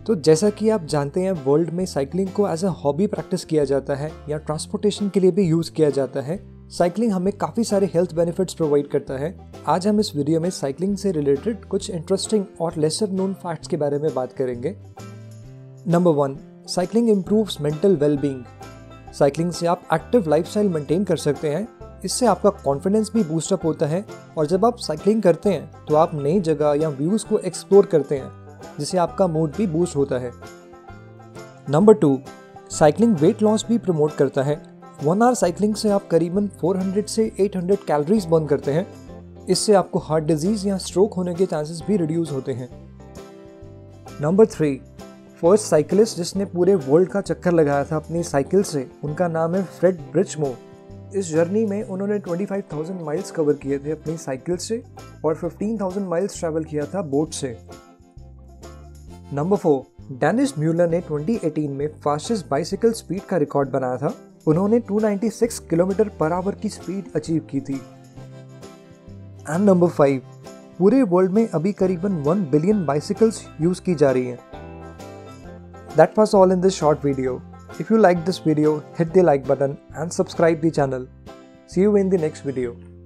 तो जैसा कि आप जानते हैं, वर्ल्ड में साइकिलिंग को एज अ हॉबी प्रैक्टिस किया जाता है या ट्रांसपोर्टेशन के लिए भी यूज़ किया जाता है। साइकिलिंग हमें काफ़ी सारे हेल्थ बेनिफिट्स प्रोवाइड करता है। आज हम इस वीडियो में साइकिलिंग से रिलेटेड कुछ इंटरेस्टिंग और लेसर नोन फैक्ट्स के बारे में बात करेंगे। Number 1, cycling improves mental wellbeing. Cycling से आप एक्टिव लाइफस्टाइल मेंटेन कर सकते हैं। इससे आपका कॉन्फिडेंस भी बूस्टअप होता है और जब आप साइकिलिंग करते हैं तो आप नई जगह या व्यूज़ को एक्सप्लोर करते हैं, जिससे आपका मूड भी बूस्ट होता है। नंबर 2, साइकिलिंग वेट लॉस भी प्रमोट करता है। 1 आवर साइकिलिंग से आप करीबन 400 से 800 कैलोरीज बर्न करते हैं। इससे आपको हार्ट डिजीज या स्ट्रोक होने के चांसेस भी रिड्यूस होते हैं। नंबर 3, फर्स्ट साइकिलिस्ट जिसने पूरे वर्ल्ड का चक्कर लगाया था अपनी साइकिल से, उनका नाम है फ्रेड ब्रिचमो। इस जर्नी में उन्होंने 25,000 माइल्स कवर किए थे अपनी साइकिल से और 15,000 माइल्स ट्रैवल किया था बोट से। नंबर 4, डेनिस म्यूलर ने 2018 में फास्टेस्ट बाइसिकल स्पीड का रिकॉर्ड बनाया था। उन्होंने 296 किलोमीटर पर आवर की स्पीड अचीव की थी। एंड नंबर 5, पूरे वर्ल्ड में अभी करीबन 1 बिलियन बाइसिकल्स यूज की जा रही हैं। That was all in this short video. If you liked this video, hit the like button and subscribe the channel. See you in the next video.